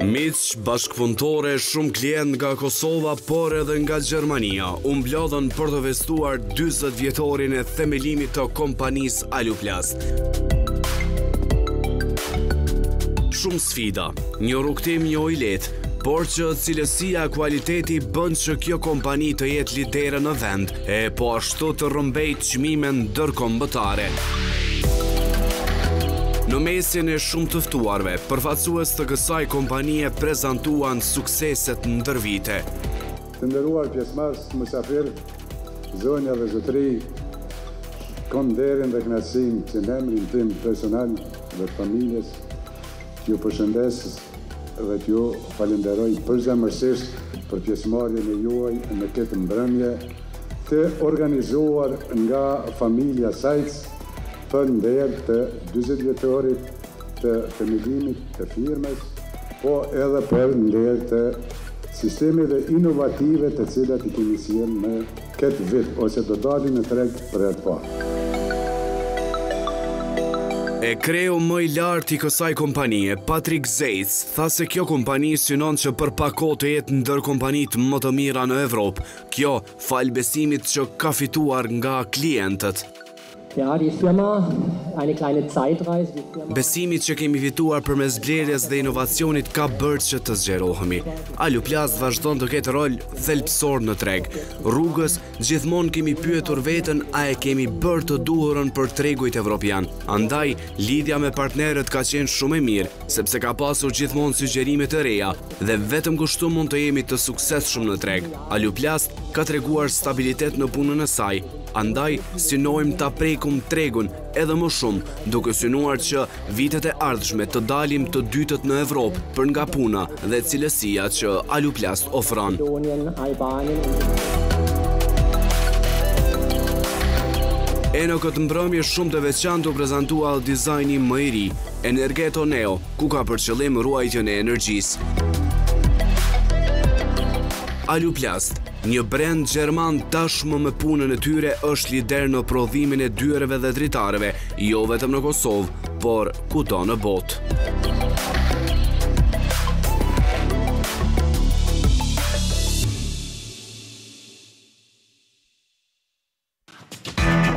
Miq, bashkëpunëtore, shumë klient nga Kosova, por edhe nga Gjermania, u mblodhën për të festuar 40 vjetorin e themelimit të kompanisë Aluplast. Shumë sfida, një rrugtim jo i lehtë, por që cilësia e kualiteti bën që kjo kompani të jetë lidere në vend, e po ashtu të rrëmbejt çmime ndërkombëtare. Në mesin e shumë të ftuarve, përfaqësues të kësaj kompanie prezantuan sukseset ndër vite. Të nderuar pjesëmarrës, mysafirë, zonja dhe zotëri, kam nderin dhe kënaqësinë që në emrin tim personal dhe të familjes t'ju përshëndes dhe t'ju falenderoj përzemërsisht për pjesëmarrjen e juaj në këtë mbrëmje të organizuar nga familja Sajc për nder të 40 vjetorit të themelimit të firmës, po edhe për nder të sistemeve inovative të cilat I kemi sjellë në këtë vit, ose do dalin në treg për herë të parë. E kreu më I lartë I kësaj kompanie, Patrick Zejc, tha se kjo kompani synon që për pak kohë të jetë ndër kompanitë më të mira në Evropë, kjo fal besimit që ka fituar nga klientët. Ja, die Firma, eine kleine Zeitreise. Besimit që kemi fituar përmes blerjes dhe inovacionit ka bërë që të zgjerohemi. Aluplast vazhdon të ketë rol thelbësor në treg. Rrugës gjithmonë kemi pyetur veten a e kemi bërë të duhurën për tregujt evropian. Andaj, lidhja me partnerët ka qenë shumë e mirë, sepse ka pasur gjithmonë sugjerime të reja dhe vetëm kështu mund të jemi të suksesshëm në treg. Aluplast ka treguar stabilitet në punën e saj. Andaj, synojmë ta prekum tregun edhe më shumë, duke synuar që vitet e ardhshme të dalim të dytët në Evropë për nga puna dhe cilësia që Aluplast ofron. E në këtë mbrëmje shumë të veçantë u prezantua dizajni më I ri, Energeto Neo, ku ka për qëllim ruajtjen e energjisë. Aluplast, një brand gjerman tashmë me punën e tyre është lider në prodhimin e dyereve dhe dritareve, jo vetëm në Kosovë, por kudo në botë.